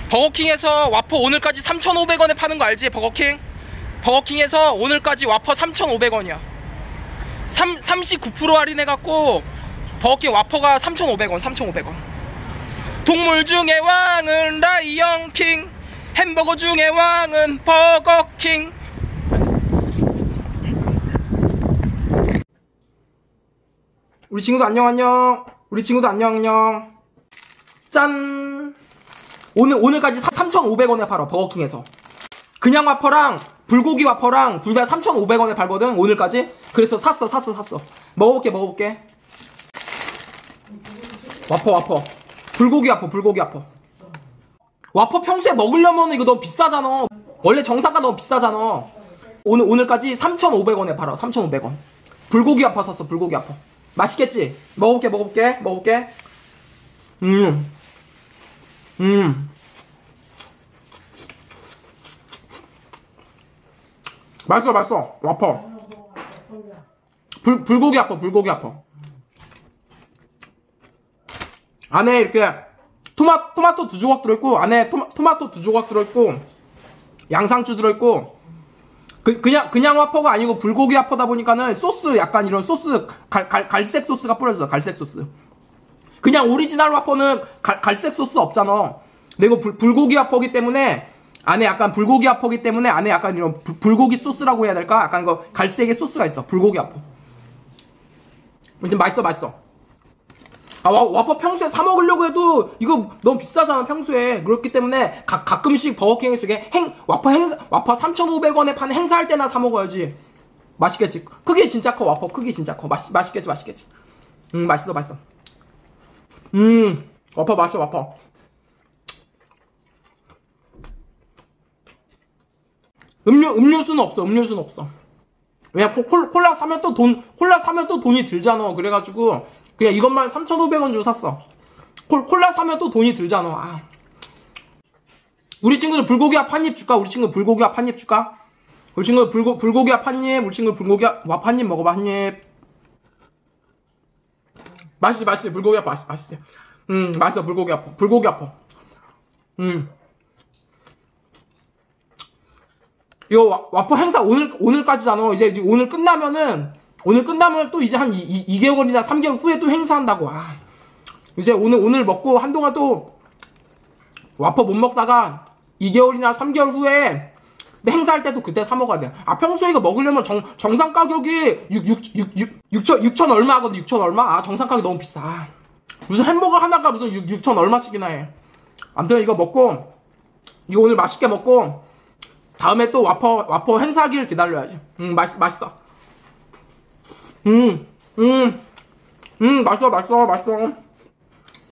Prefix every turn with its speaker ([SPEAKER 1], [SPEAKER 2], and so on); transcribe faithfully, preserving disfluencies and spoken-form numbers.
[SPEAKER 1] 버거킹에서 와퍼 오늘까지 삼천오백 원에 파는 거 알지? 버거킹? 버거킹에서 오늘까지 와퍼 삼천오백 원이야. 삼십구 퍼센트 할인해갖고 버거킹 와퍼가 삼천오백 원, 삼천오백 원. 동물 중의 왕은 라이언킹, 햄버거 중의 왕은 버거킹. 우리 친구도 안녕 안녕. 우리 친구도 안녕 안녕. 짠. 오늘 오늘까지 삼천오백 원에 팔아. 버거킹에서 그냥 와퍼랑 불고기 와퍼랑 둘 다 삼천오백 원에 팔거든 오늘까지. 그래서 샀어 샀어 샀어. 먹어볼게 먹어볼게. 와퍼 와퍼 불고기 와퍼 불고기 와퍼. 와퍼 평소에 먹으려면 이거 너무 비싸잖아. 원래 정상가 너무 비싸잖아. 오늘 오늘까지 삼천오백 원에 팔아. 삼천오백 원. 불고기 와퍼 샀어. 불고기 와퍼. 맛있겠지? 먹어볼게 먹어볼게 먹어볼게. 음 음. 맛있어 맛있어. 와퍼 불, 불고기 와퍼 불고기 와퍼. 안에 이렇게 토마, 토마토 두 조각 들어있고, 안에 토마, 토마토 두 조각 들어있고, 양상추 들어있고, 그, 그냥 그냥 와퍼가 아니고 불고기 와퍼다 보니까는 소스 약간 이런 소스 갈, 갈, 갈색 소스가 뿌려져. 갈색 소스. 그냥 오리지널 와퍼는 갈, 갈색 소스 없잖아. 근데 이거 불, 불고기 와퍼기 때문에 안에 약간 불고기 와퍼기 때문에 안에 약간 이런 불, 불고기 소스라고 해야 될까? 약간 거 갈색의 소스가 있어. 불고기 와퍼. 근데 맛있어 맛있어. 아, 와, 와퍼 평소에 사 먹으려고 해도 이거 너무 비싸잖아 평소에. 그렇기 때문에 가, 가끔씩 버거킹에서 이게 행 와퍼 행사 와퍼 삼천오백 원에 파는 행사할 때나 사 먹어야지. 맛있겠지. 크기 진짜 커. 와퍼 크기 진짜 커. 맛 맛있겠지 맛있겠지. 음 맛있어 맛있어. 음 와퍼 맛있어 와퍼. 음료 음료수는 없어. 음료수는 없어. 왜냐 콜, 콜라 사면 또 돈 콜라 사면 또 돈이 들잖아. 그래가지고 그냥 이것만 삼천오백 원 주고 샀어. 콜, 콜라 사면 또 돈이 들잖아. 아. 우리 친구들 불고기와 팥잎 줄까? 우리 친구 불고기와 팥잎 줄까? 우리 친구 불고, 불고기와 팥잎. 우리 친구 불고기와 팥잎 먹어봐. 한입. 맛있지 맛있지. 불고기와 맛있, 맛있지. 음 맛있어. 불고기 아파. 불고기 아파. 음 이거 와, 와퍼 행사 오늘, 오늘까지잖아. 이제 오늘 끝나면은, 오늘 끝나면 또 이제 한 이 개월이나 삼 개월 후에 또 행사한다고. 아, 이제 오늘, 오늘 먹고 한동안 또 와퍼 못 먹다가 이 개월이나 삼 개월 후에 행사할 때도 그때 사 먹어야 돼. 아, 평소에 이거 먹으려면 정, 정상 가격이 육천 얼마 하거든. 육천 얼마? 아, 정상 가격이 너무 비싸. 무슨 햄버거 하나가 무슨 육천 얼마씩이나 해. 아무튼 이거 먹고, 이거 오늘 맛있게 먹고, 다음에 또 와퍼, 와퍼 행사하기를 기다려야지. 음, 맛있, 맛있다. 음, 음, 음, 맛있어, 맛있어, 맛있어.